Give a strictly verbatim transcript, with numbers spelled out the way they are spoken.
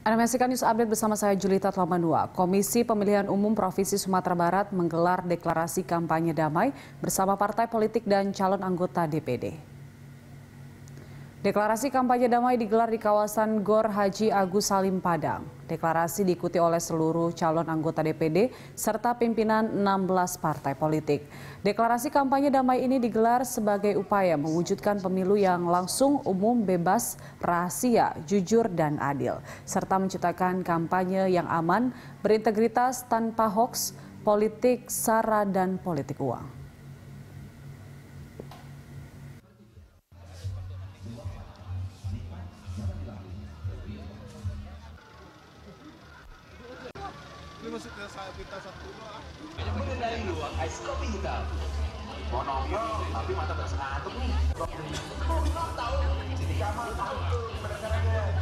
Anda menyaksikan News Update bersama saya Julita Tlamanua. Komisi Pemilihan Umum Provinsi Sumatera Barat menggelar deklarasi kampanye damai bersama partai politik dan calon anggota D P D. Deklarasi kampanye damai digelar di kawasan Gor Haji Agus Salim Padang. Deklarasi diikuti oleh seluruh calon anggota D P D serta pimpinan enam belas partai politik. Deklarasi kampanye damai ini digelar sebagai upaya mewujudkan pemilu yang langsung, umum, bebas, rahasia, jujur, dan adil, serta menciptakan kampanye yang aman, berintegritas, tanpa hoaks, politik sara, dan politik uang. Ini masuk ke kita satu doang. Ini dari luar ice kopi hitam. Mau nongkrong tapi mata tersengatuk nih. Tahu, jadi kamar tahu.